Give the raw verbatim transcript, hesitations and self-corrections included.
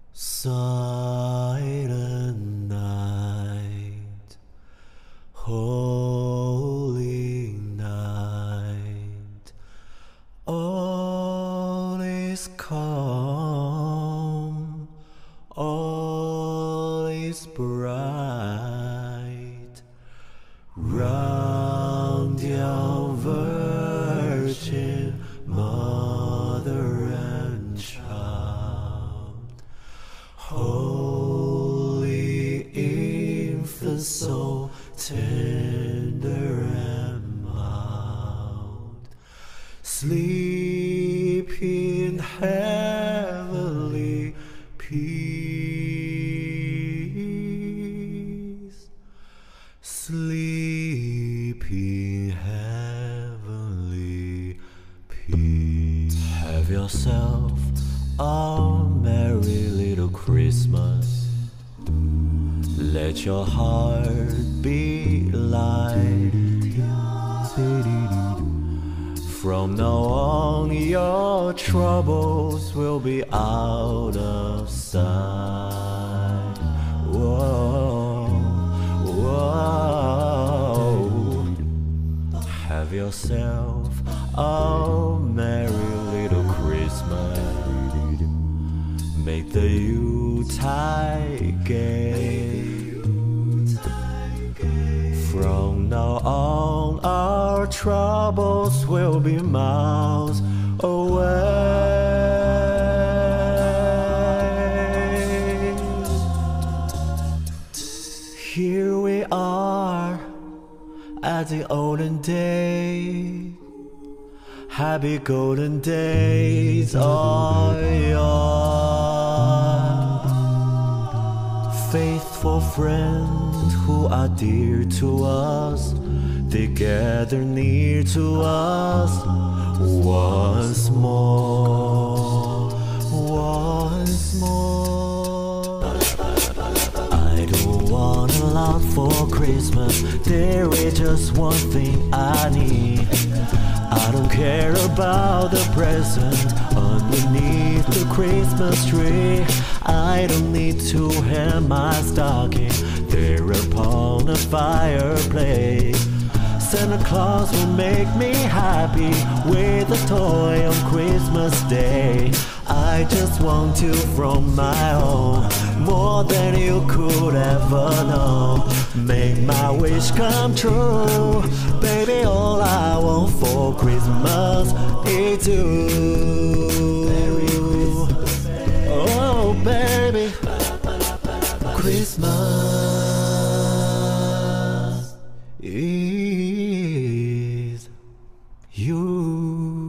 Silent night, holy night, all is calm, all is bright, round your virgin mother and child, holy infant, so tender and mild, sleep in heavenly peace, sleep in heavenly peace. Have yourself a merry little Christmas. Let your heart be light. From now on, your troubles will be out of sight. Whoa, whoa. Have yourself a merry little Christmas. Make the Yuletide gay. From now on, our troubles will be miles away. Here we are at the olden days. Happy golden days are yours. Faithful friends who are dear to us, they gather near to us once more, once more. I don't want a lot for Christmas, there is just one thing I need. I don't care about the present underneath the Christmas tree. I don't need to hang my stocking there upon the fireplace. Santa Claus will make me happy with a toy on Christmas Day. I just want you from my home, more than you could ever know. Make my wish come true, baby, all I want for Christmas is you. Oh baby, Christmas is you.